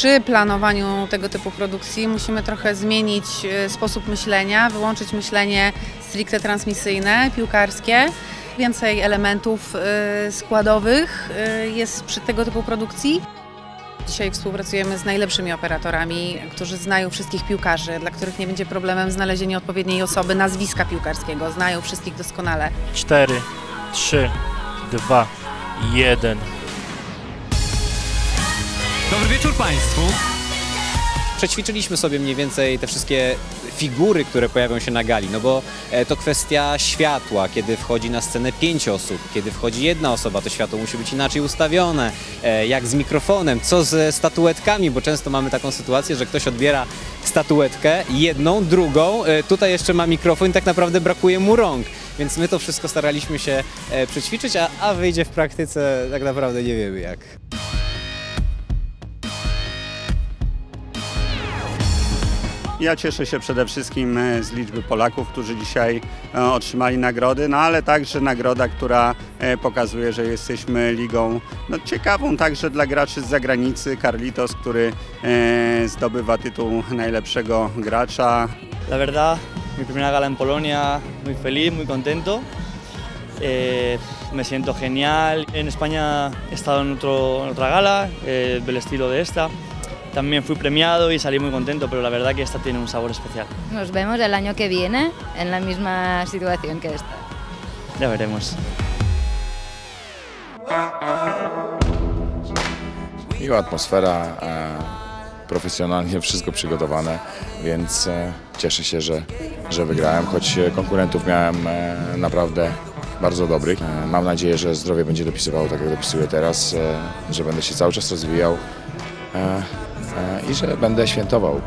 przy planowaniu tego typu produkcji musimy trochę zmienić sposób myślenia, wyłączyć myślenie stricte transmisyjne, piłkarskie. Więcej elementów składowych jest przy tego typu produkcji. Dzisiaj współpracujemy z najlepszymi operatorami, którzy znają wszystkich piłkarzy, dla których nie będzie problemem znalezienie odpowiedniej osoby, nazwiska piłkarskiego. Znają wszystkich doskonale. 4, 3, 2, 1. Dobry wieczór Państwu. Przećwiczyliśmy sobie mniej więcej te wszystkie figury, które pojawią się na gali, no bo to kwestia światła, kiedy wchodzi na scenę 5 osób, kiedy wchodzi jedna osoba, to światło musi być inaczej ustawione, jak z mikrofonem, co ze statuetkami, bo często mamy taką sytuację, że ktoś odbiera statuetkę, jedną, drugą, tutaj jeszcze ma mikrofon i tak naprawdę brakuje mu rąk, więc my to wszystko staraliśmy się przećwiczyć, a wyjdzie w praktyce tak naprawdę nie wiemy jak. Ja cieszę się przede wszystkim z liczby Polaków, którzy dzisiaj otrzymali nagrody, no ale także nagroda, która pokazuje, że jesteśmy ligą ciekawą także dla graczy z zagranicy. Carlitos, który zdobywa tytuł najlepszego gracza. La verdad, mi primera gala en Polonia, muy feliz, muy contento. Me siento genial. En España he estado en otra gala del estilo de esta. También fui premiado y salí muy contento, pero la verdad que esta tiene un sabor especial. Nos vemos el año que viene en la misma situación que esta. Ya veremos. Miła atmosfera, profesjonalnie wszystko przygotowane, więc cieszę się, że wygrałem, choć konkurentów miałem naprawdę bardzo dobrych. Mam nadzieję, że zdrowie będzie dopisywało tak jak dopisuje teraz, że będę się cały czas rozwijał i że będę świętował.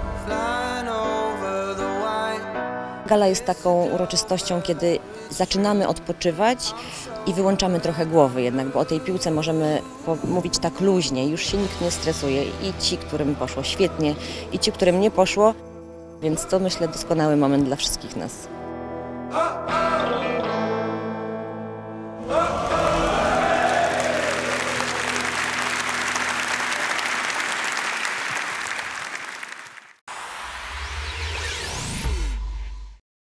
Gala jest taką uroczystością, kiedy zaczynamy odpoczywać i wyłączamy trochę głowy jednak, bo o tej piłce możemy mówić tak luźnie, już się nikt nie stresuje i ci, którym poszło świetnie i ci, którym nie poszło, więc to myślę doskonały moment dla wszystkich nas.